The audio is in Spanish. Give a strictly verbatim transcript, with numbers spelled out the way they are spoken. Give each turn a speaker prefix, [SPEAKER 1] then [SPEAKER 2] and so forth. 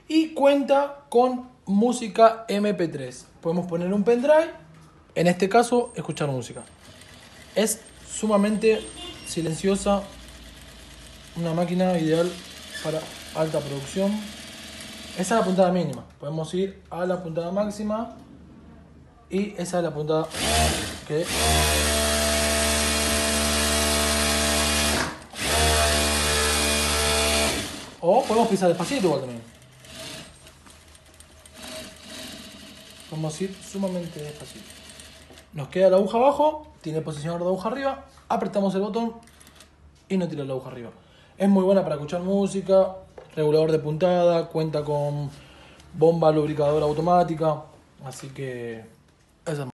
[SPEAKER 1] y cuenta con música eme pe tres. Podemos poner un pendrive, en este caso escuchar música. Es sumamente silenciosa, una máquina ideal para alta producción. Esa es la puntada mínima, podemos ir a la puntada máxima y esa es la puntada que... O podemos pisar despacito igual también. Podemos ir sumamente despacito. Nos queda la aguja abajo, tiene posicionador de aguja arriba, apretamos el botón y no tira la aguja arriba. Es muy buena para escuchar música, regulador de puntada, cuenta con bomba lubricadora automática, así que esa es